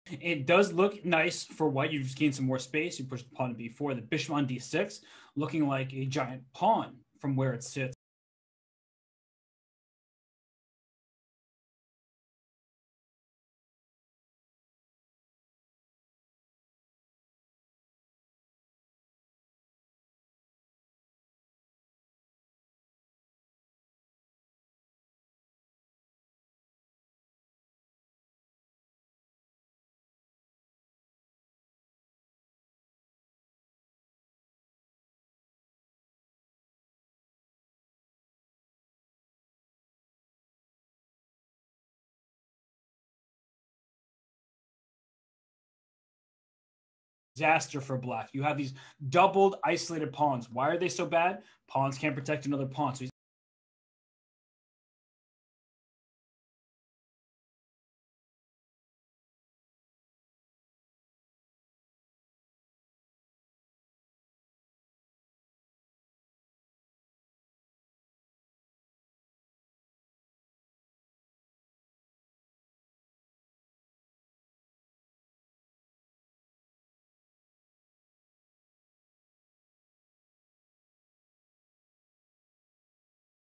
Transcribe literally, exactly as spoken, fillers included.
It does look nice for white. You've gained some more space. You push the pawn to b four. The bishop on d six, looking like a giant pawn from where it sits. Disaster for black. You have these doubled isolated pawns. Why are they so bad? Pawns can't protect another pawn. So